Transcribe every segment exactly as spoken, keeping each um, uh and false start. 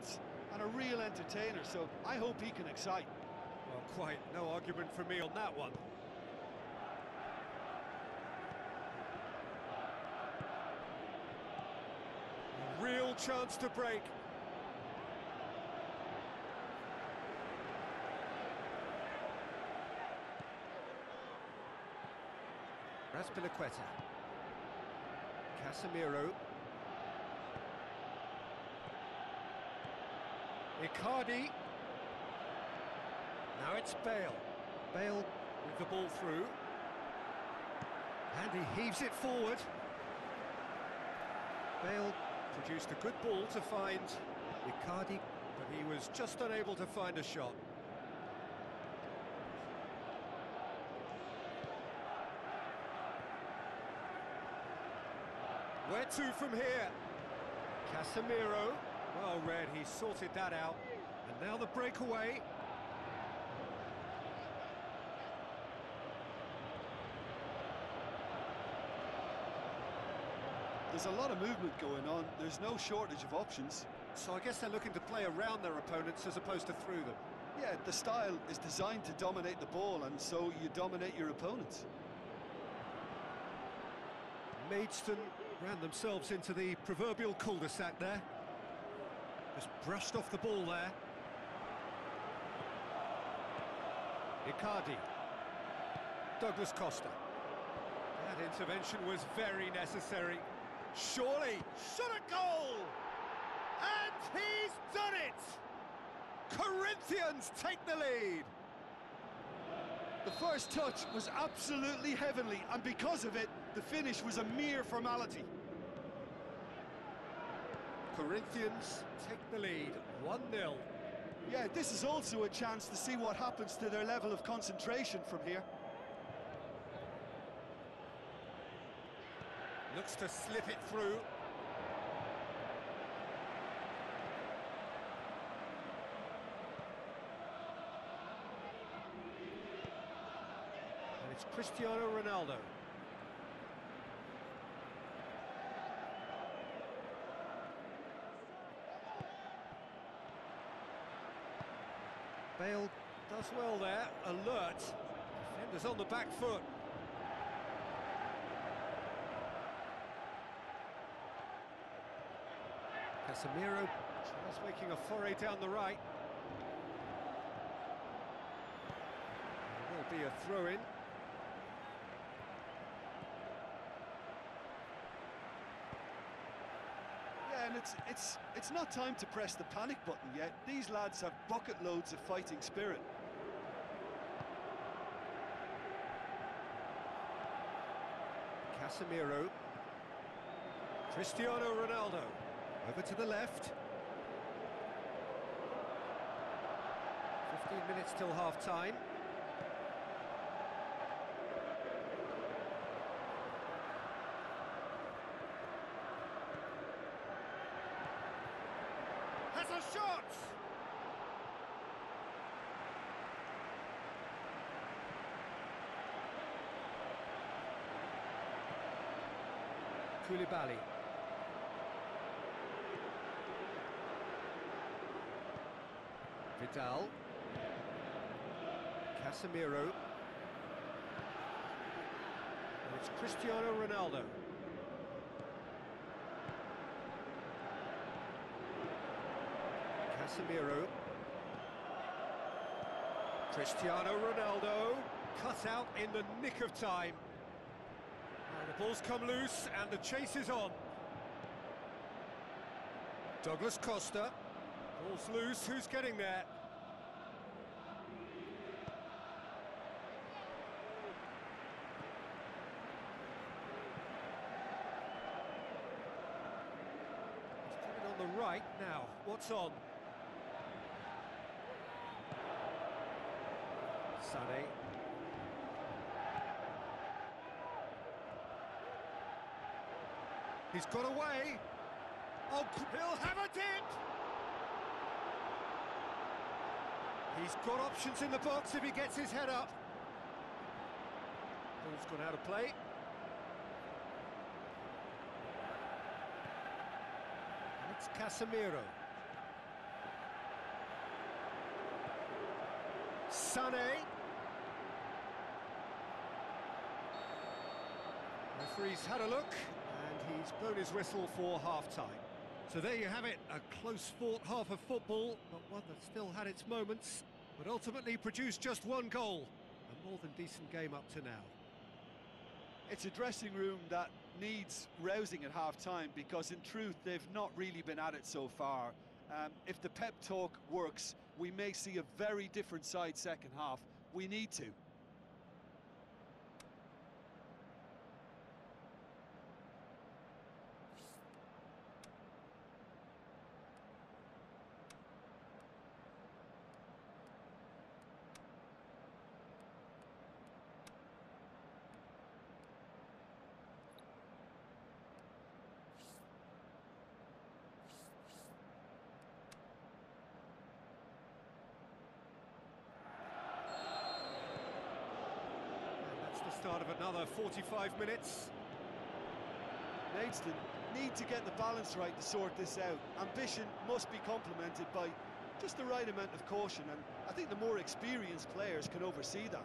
shots and a real entertainer, so I hope he can excite. Well, quite no argument from me on that one. A real chance to break. Azpilicueta. Casemiro. Icardi. Now it's Bale. Bale with the ball through. And he heaves it forward. Bale produced a good ball to find Icardi, but he was just unable to find a shot. Where to from here? Casemiro. Well read, he sorted that out. And now the breakaway. There's a lot of movement going on, there's no shortage of options. So I guess they're looking to play around their opponents as opposed to through them. Yeah, the style is designed to dominate the ball, and so you dominate your opponents. Maidstone ran themselves into the proverbial cul-de-sac there. Just brushed off the ball there. Icardi. Douglas Costa. That intervention was very necessary. Surely, shot a goal! And he's done it! Corinthians take the lead! The first touch was absolutely heavenly, and because of it, the finish was a mere formality. Corinthians take the lead, one nil. Yeah, this is also a chance to see what happens to their level of concentration from here. Looks to slip it through. And it's Cristiano Ronaldo. Bale does well there, alert. Defenders on the back foot. Casemiro just making a foray down the right. There will be a throw-in. Yeah, and it's it's it's not time to press the panic button yet. These lads have bucket loads of fighting spirit. Casemiro. Cristiano Ronaldo. Over to the left. fifteen minutes till half-time. Has a shot! Koulibaly. Vidal. Casemiro. And it's Cristiano Ronaldo. Casemiro. Cristiano Ronaldo. Cut out in the nick of time. And the ball's come loose and the chase is on. Douglas Costa. Ball's loose, who's getting there? He's put it on the right now. What's on? Sané. He's got away. Oh, he'll have a dip! He's got options in the box if he gets his head up. Ball's gone out of play. And it's Casemiro. Sané. Referee's had a look, and he's blown his whistle for half-time. So there you have it, a close-fought half of football, but one that still had its moments, but ultimately produced just one goal. A more than decent game up to now. It's a dressing room that needs rousing at half-time, because in truth they've not really been at it so far. Um, if the pep talk works, we may see a very different side second half. We need to. Start of another forty-five minutes. Maidstone need to get the balance right to sort this out. Ambition must be complemented by just the right amount of caution, and I think the more experienced players can oversee that.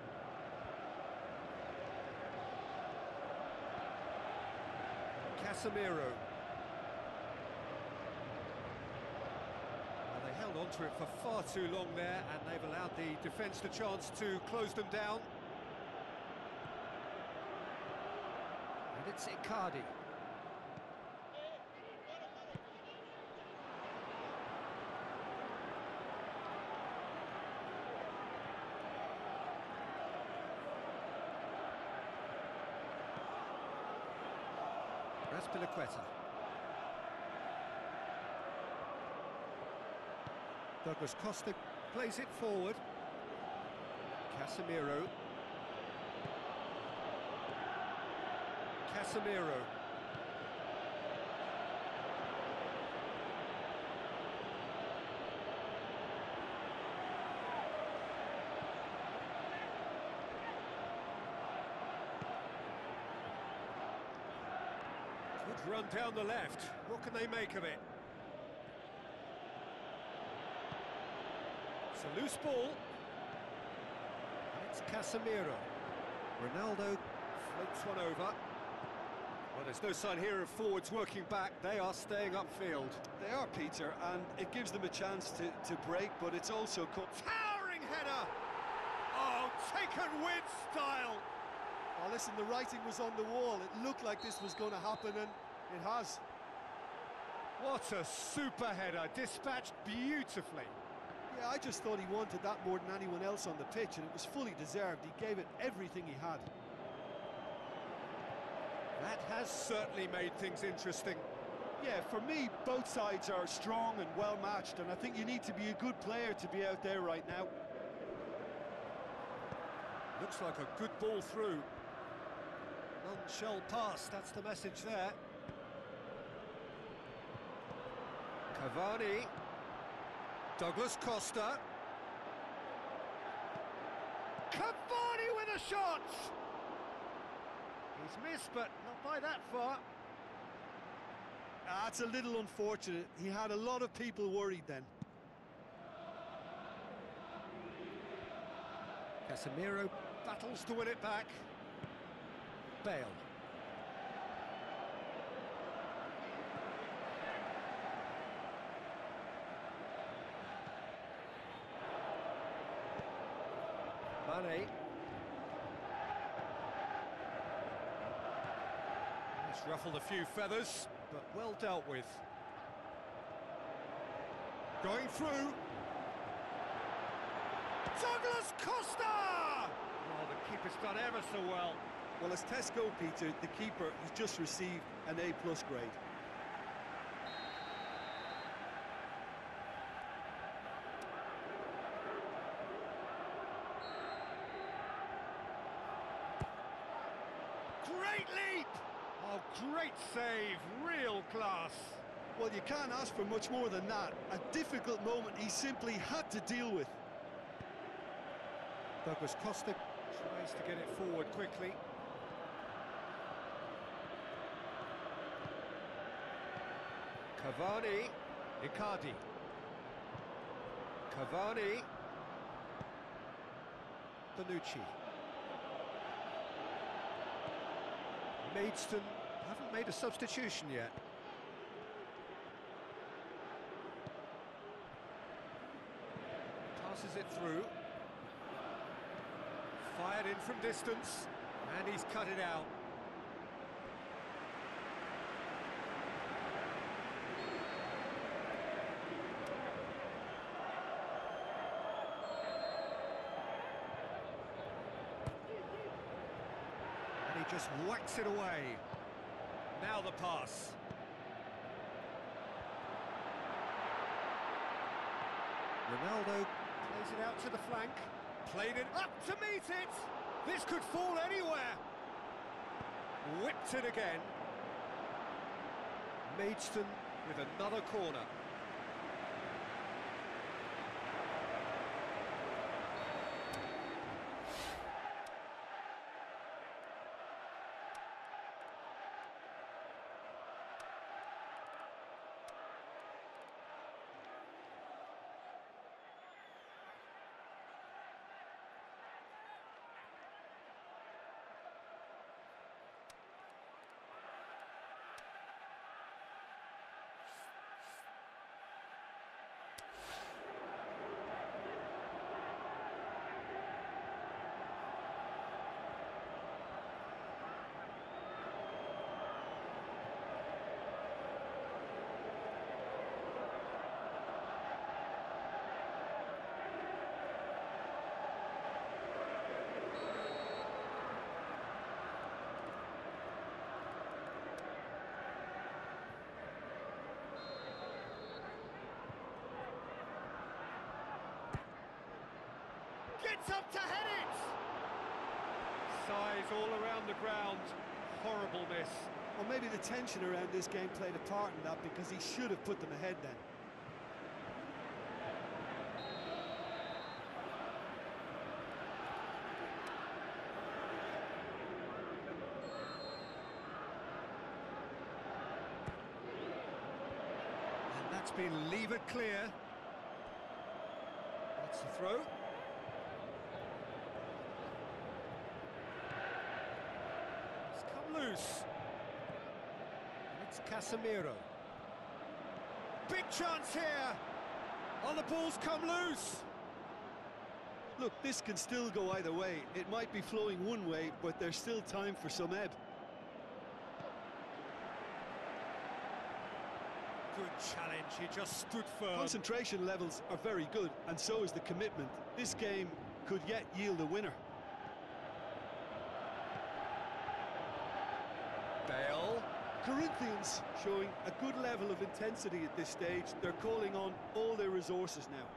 Casemiro. Well, they held on to it for far too long there, and they've allowed the defence the chance to close them down. It's Icardi. Azpilicueta. Douglas Costa plays it forward. Casemiro. Casemiro. Good run down the left. What can they make of it? It's a loose ball. It's Casemiro. Ronaldo floats one over. Well, there's no sign here of forwards working back. They are staying upfield. They are, Peter, and it gives them a chance to, to break, but it's also... Towering header! Oh, taken with style! Oh, listen, the writing was on the wall. It looked like this was going to happen, and it has. What a super header, dispatched beautifully. Yeah, I just thought he wanted that more than anyone else on the pitch, and it was fully deserved. He gave it everything he had. That has certainly made things interesting. Yeah, for me, both sides are strong and well-matched, and I think you need to be a good player to be out there right now. Looks like a good ball through. None shall pass, that's the message there. Cavani. Douglas Costa. Cavani with a shot! He's missed, but not by that far. That's a little unfortunate. He had a lot of people worried then. Casemiro battles to win it back. Bale. Mane. He's ruffled a few feathers, but well dealt with. Going through. Douglas Costa! Oh, the keeper's done ever so well. Well, as Tesco, Peter, the keeper has just received an A plus grade. Great leap! Oh, great save, real class. Well, you can't ask for much more than that. A difficult moment he simply had to deal with. Douglas Costa tries to get it forward quickly. Cavani, Icardi. Cavani. Bonucci. Maidstone haven't made a substitution yet. Passes it through. Fired in from distance, and he's cut it out. And he just whacks it away. Now the pass. Ronaldo plays it out to the flank. Played it up to meet it! This could fall anywhere! Whipped it again. Maidstone with another corner. Gets up to head it! Size all around the ground. Horrible miss. Or maybe the tension around this game played a part in that, because he should have put them ahead then. And that's been levered clear. That's the throw. Loose. It's Casemiro. Big chance here. Oh, the ball's come loose. Look, this can still go either way. It might be flowing one way, but there's still time for some ebb. Good challenge, he just stood firm. Concentration levels are very good, and so is the commitment. This game could yet yield a winner. Bale. Corinthians showing a good level of intensity at this stage. They're calling on all their resources now.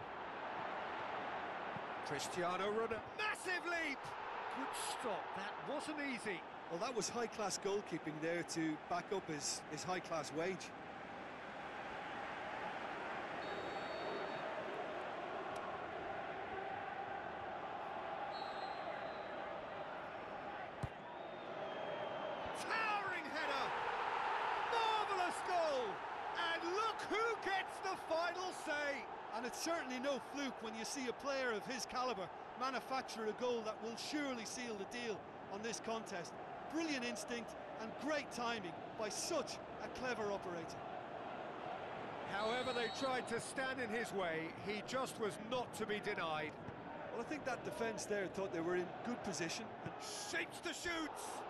Cristiano Ronaldo. Massive leap! Good stop, that wasn't easy. Well, that was high-class goalkeeping there to back up his, his high-class wage. Who gets the final say? And it's certainly no fluke when you see a player of his calibre manufacture a goal that will surely seal the deal on this contest. Brilliant instinct and great timing by such a clever operator. However they tried to stand in his way, he just was not to be denied. Well, I think that defence there thought they were in good position and shapes to shoot.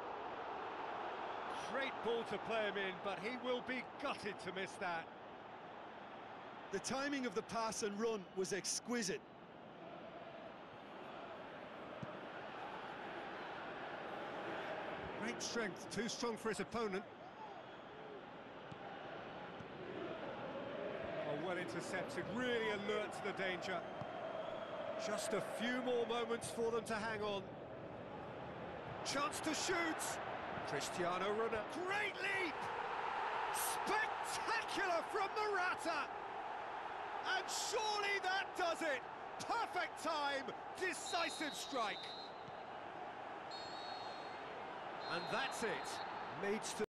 Great ball to play him in, but he will be gutted to miss that. The timing of the pass and run was exquisite. Great strength, too strong for his opponent. Oh, well intercepted, really alert to the danger. Just a few more moments for them to hang on. Chance to shoot! Cristiano Ronaldo. Great leap! Spectacular from Morata! And surely that does it! Perfect time, decisive strike. And that's it. Maidstone.